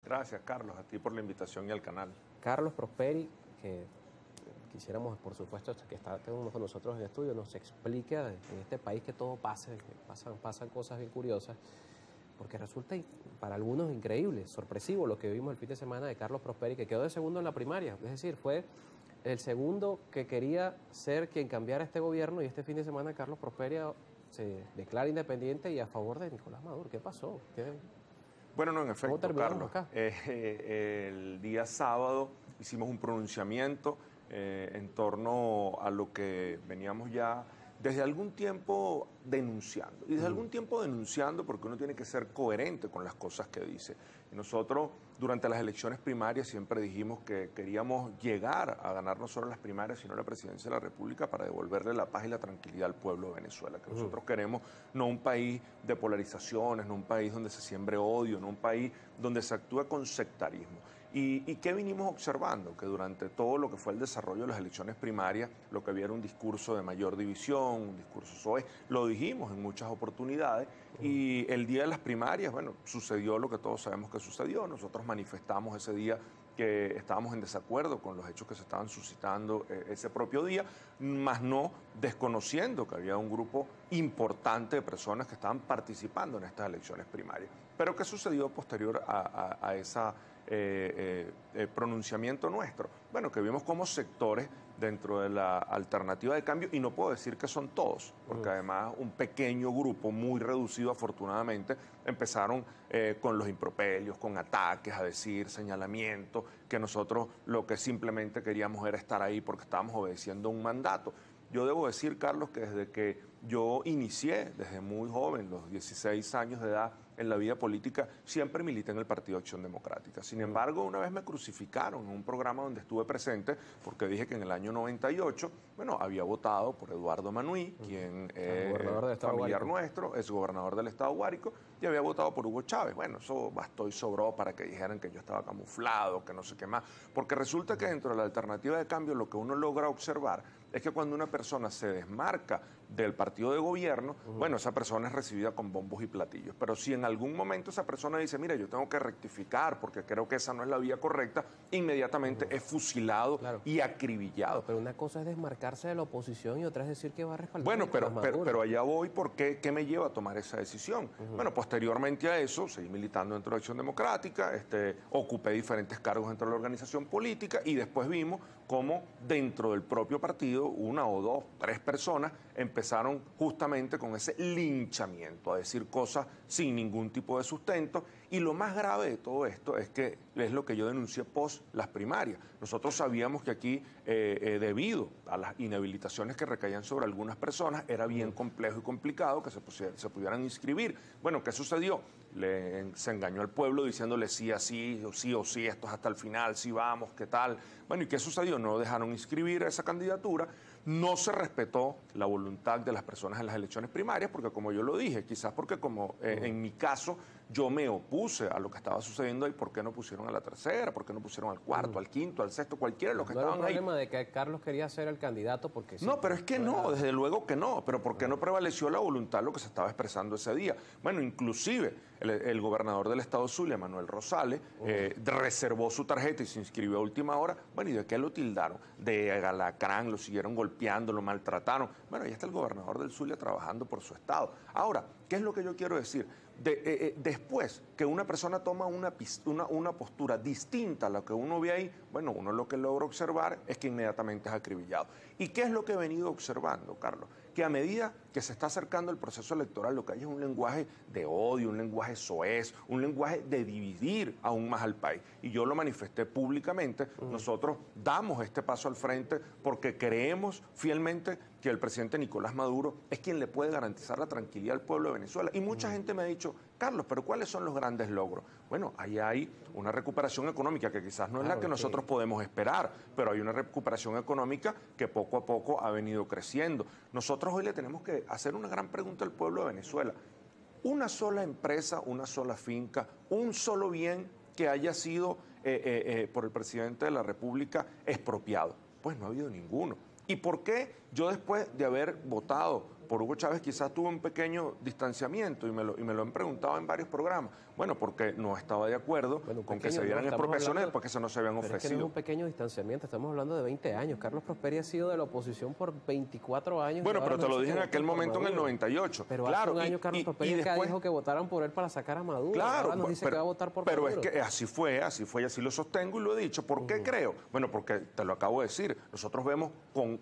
Gracias, Carlos, a ti por la invitación y al canal. Carlos Prosperi, que quisiéramos, por supuesto, que está con nosotros en el estudio, nos explique en este país que todo pasa, que pasan cosas bien curiosas, porque resulta para algunos increíble, sorpresivo lo que vimos el fin de semana de Carlos Prosperi, que quedó de segundo en la primaria, es decir, fue el segundo que quería ser quien cambiara este gobierno, y este fin de semana Carlos Prosperi se declara independiente y a favor de Nicolás Maduro. ¿Qué pasó? Bueno, no, en efecto, Carlos, acá? el día sábado hicimos un pronunciamiento en torno a lo que veníamos ya desde algún tiempo denunciando. Y desde algún tiempo denunciando porque uno tiene que ser coherente con las cosas que dice. Y nosotros, durante las elecciones primarias, siempre dijimos que queríamos llegar a ganar no solo las primarias, sino la presidencia de la República para devolverle la paz y la tranquilidad al pueblo de Venezuela. Que nosotros queremos no un país de polarizaciones, no un país donde se siembre odio, no un país donde se actúe con sectarismo. ¿Y qué vinimos observando? Que durante todo lo que fue el desarrollo de las elecciones primarias, lo que había era un discurso de mayor división, un discurso soez, lo dijimos en muchas oportunidades, y el día de las primarias, bueno, sucedió lo que todos sabemos que sucedió. Nosotros manifestamos ese día que estábamos en desacuerdo con los hechos que se estaban suscitando ese propio día, más no desconociendo que había un grupo importante de personas que estaban participando en estas elecciones primarias. Pero ¿qué sucedió posterior a esa pronunciamiento nuestro? Bueno, que vimos como sectores dentro de la alternativa de cambio, y no puedo decir que son todos, porque además un pequeño grupo muy reducido, afortunadamente, empezaron con los improperios, con ataques, a decir señalamientos, que nosotros lo que simplemente queríamos era estar ahí porque estábamos obedeciendo un mandato. Yo debo decir, Carlos, que desde que yo inicié, desde muy joven, los 16 años de edad, en la vida política, siempre milité en el Partido Acción Democrática. Sin embargo, una vez me crucificaron en un programa donde estuve presente, porque dije que en el año 98, bueno, había votado por Eduardo Manuí, quien es familiar nuestro, es gobernador del Estado Guárico, y había votado por Hugo Chávez. Bueno, eso bastó y sobró para que dijeran que yo estaba camuflado, que no sé qué más, porque resulta que dentro de la alternativa de cambio lo que uno logra observar es que cuando una persona se desmarca del partido de gobierno, bueno, esa persona es recibida con bombos y platillos. Pero si en algún momento esa persona dice, mira, yo tengo que rectificar porque creo que esa no es la vía correcta, inmediatamente es fusilado y acribillado. Pero una cosa es desmarcarse de la oposición y otra es decir que va a respaldar. Bueno, pero allá voy, porque ¿qué me lleva a tomar esa decisión? Bueno, posteriormente a eso, seguí militando dentro de Acción Democrática, ocupé diferentes cargos dentro de la organización política, y después vimos cómo dentro del propio partido, una o dos, tres personas empezaron justamente con ese linchamiento, a decir cosas sin ningún tipo de sustento. Y lo más grave de todo esto es que es lo que yo denuncié post las primarias. Nosotros sabíamos que aquí, debido a las inhabilitaciones que recaían sobre algunas personas, era bien complejo y complicado que se pudieran inscribir. Bueno, ¿qué sucedió? Se engañó al pueblo diciéndole sí así, o sí, esto es hasta el final, sí vamos, ¿qué tal? Bueno, ¿y qué sucedió? No dejaron inscribir a esa candidatura, no se respetó la voluntad de las personas en las elecciones primarias, porque como yo lo dije, quizás porque como en mi caso yo me opuse a lo que estaba sucediendo ahí, ¿por qué no pusieron a la tercera? ¿Por qué no pusieron al cuarto, al quinto, al sexto, cualquiera de los que estaban ahí? No hay problema de que Carlos quería ser el candidato porque... No, pero es que no, desde luego que no, pero ¿por qué no prevaleció la voluntad lo que se estaba expresando ese día? Bueno, inclusive el gobernador del estado Zulia, Manuel Rosales, reservó su tarjeta y se inscribió a última hora. Bueno, ¿y de qué lo tildaron? De alacrán, lo siguieron golpeando, lo maltrataron. Bueno, ahí está el gobernador del Zulia trabajando por su estado. Ahora, ¿qué es lo que yo quiero decir? Después que una persona toma una postura distinta a la que uno ve ahí, bueno, uno lo que logra observar es que inmediatamente es acribillado. ¿Y qué es lo que he venido observando, Carlos? Que a medida que se está acercando el proceso electoral, lo que hay es un lenguaje de odio, un lenguaje soez, un lenguaje de dividir aún más al país. Y yo lo manifesté públicamente. Nosotros damos este paso al frente porque creemos fielmente que el presidente Nicolás Maduro es quien le puede garantizar la tranquilidad al pueblo de Venezuela. Y mucha gente me ha dicho, Carlos, ¿pero cuáles son los grandes logros? Bueno, ahí hay una recuperación económica que quizás no es la que nosotros podemos esperar, pero hay una recuperación económica que poco a poco ha venido creciendo. Nosotros hoy le tenemos que hacer una gran pregunta al pueblo de Venezuela. Una sola empresa, una sola finca, un solo bien que haya sido por el presidente de la República expropiado. Pues no ha habido ninguno. ¿Y por qué Yo después de haber votado por Hugo Chávez quizás tuve un pequeño distanciamiento y me lo han preguntado en varios programas. Bueno, porque no estaba de acuerdo con que se dieran expropiaciones porque eso no se habían ofrecido. Es que no es un pequeño distanciamiento, estamos hablando de 20 años. Carlos Prosperi ha sido de la oposición por 24 años. Bueno, pero te lo dije en aquel momento, en el 98. Pero claro, hace un año Carlos Prosperi después dijo que votaran por él para sacar a Maduro. Claro, ahora nos dice que va a votar por Maduro. Pero es que así fue y así lo sostengo y lo he dicho. ¿Por qué creo? Bueno, porque te lo acabo de decir. Nosotros vemos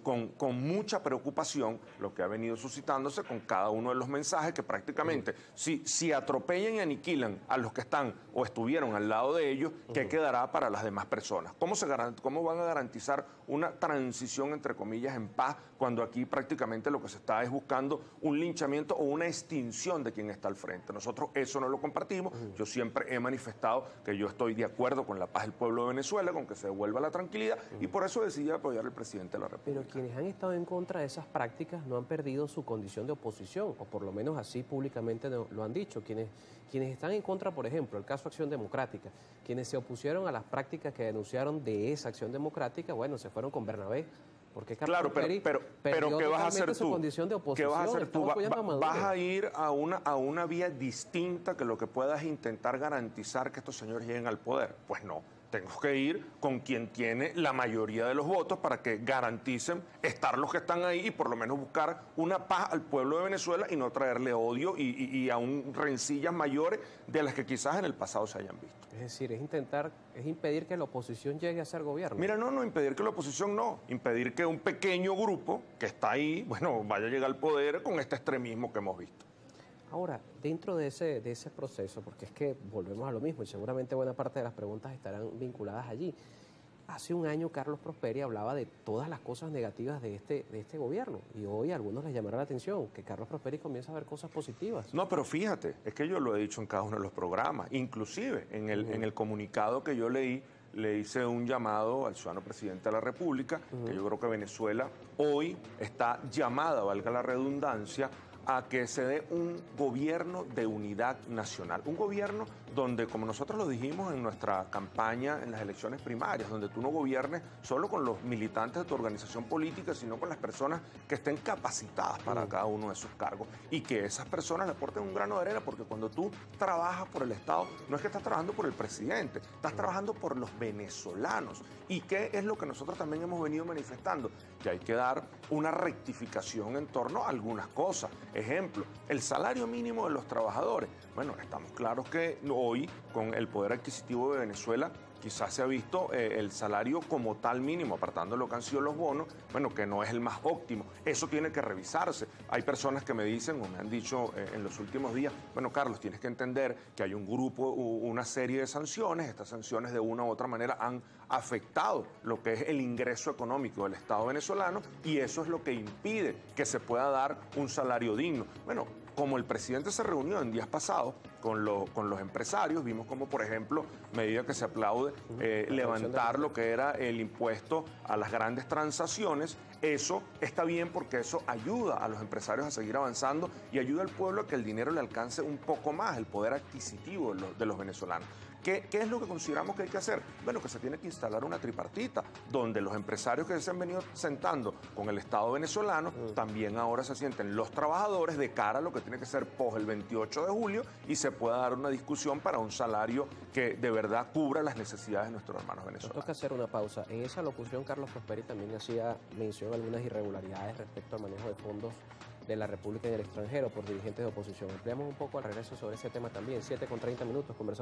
con mucha preocupación lo que ha venido suscitándose con cada uno de los mensajes que prácticamente, si atropellan y aniquilan a los que están o estuvieron al lado de ellos, ¿qué quedará para las demás personas? ¿Cómo van a garantizar una transición, entre comillas, en paz, cuando aquí prácticamente lo que se está es buscando un linchamiento o una extinción de quien está al frente? Nosotros eso no lo compartimos. Yo siempre he manifestado que yo estoy de acuerdo con la paz del pueblo de Venezuela, con que se devuelva la tranquilidad, y por eso decidí apoyar al presidente de la República. Pero quienes han estado en contra de esas prácticas no han perdido su condición de oposición, o por lo menos así públicamente lo han dicho. Quienes están en contra, por ejemplo, el caso Acción Democrática, quienes se opusieron a las prácticas que denunciaron de esa Acción Democrática, bueno, se fueron con Bernabé. Porque Carlos Prosperi pero ¿qué vas a hacer tú? Condición de oposición. ¿Qué vas a hacer tú? ¿Vas a ir a una vía distinta que lo que puedas intentar garantizar que estos señores lleguen al poder? Pues no. Tengo que ir con quien tiene la mayoría de los votos para que garanticen estar los que están ahí y por lo menos buscar una paz al pueblo de Venezuela y no traerle odio y aún rencillas mayores de las que quizás en el pasado se hayan visto. Es decir, es impedir que la oposición llegue a ser gobierno. Mira, no impedir que la oposición impedir que un pequeño grupo que está ahí, bueno, vaya a llegar al poder con este extremismo que hemos visto. Ahora, dentro de ese proceso, porque es que volvemos a lo mismo y seguramente buena parte de las preguntas estarán vinculadas allí. Hace un año Carlos Prosperi hablaba de todas las cosas negativas de este gobierno y hoy a algunos les llamará la atención que Carlos Prosperi comienza a ver cosas positivas. No, pero fíjate, es que yo lo he dicho en cada uno de los programas, inclusive en el comunicado que yo leí, le hice un llamado al ciudadano presidente de la República, que yo creo que Venezuela hoy está llamada, valga la redundancia, a que se dé un gobierno de unidad nacional. Un gobierno donde, como nosotros lo dijimos en nuestra campaña en las elecciones primarias, donde tú no gobiernes solo con los militantes de tu organización política, sino con las personas que estén capacitadas para cada uno de esos cargos y que esas personas le aporten un grano de arena, porque cuando tú trabajas por el Estado, no es que estás trabajando por el presidente, estás trabajando por los venezolanos. ¿Y qué es lo que nosotros también hemos venido manifestando? Que hay que dar una rectificación en torno a algunas cosas. Ejemplo, el salario mínimo de los trabajadores. Bueno, estamos claros que hoy, con el poder adquisitivo de Venezuela, quizás se ha visto el salario como tal mínimo, apartando lo que han sido los bonos, bueno, que no es el más óptimo. Eso tiene que revisarse. Hay personas que me dicen, o me han dicho en los últimos días, bueno, Carlos, tienes que entender que hay un grupo, una serie de sanciones. Estas sanciones de una u otra manera han afectado lo que es el ingreso económico del Estado venezolano y eso es lo que impide que se pueda dar un salario digno. Bueno, como el presidente se reunió en días pasados con los empresarios, vimos como, por ejemplo, medida que se aplaude, levantar lo que era el impuesto a las grandes transacciones. Eso está bien porque eso ayuda a los empresarios a seguir avanzando y ayuda al pueblo a que el dinero le alcance un poco más, el poder adquisitivo de los venezolanos. ¿Qué es lo que consideramos que hay que hacer? Bueno, que se tiene que instalar una tripartita, donde los empresarios que se han venido sentando con el Estado venezolano, también ahora se sienten los trabajadores de cara a lo que tiene que ser pos el 28 de julio y se pueda dar una discusión para un salario que de verdad cubra las necesidades de nuestros hermanos venezolanos. Nos toca hacer una pausa. En esa locución, Carlos Prosperi también hacía mención a algunas irregularidades respecto al manejo de fondos de la República en el extranjero por dirigentes de oposición. Ampliamos un poco al regreso sobre ese tema también. 7:30 conversamos.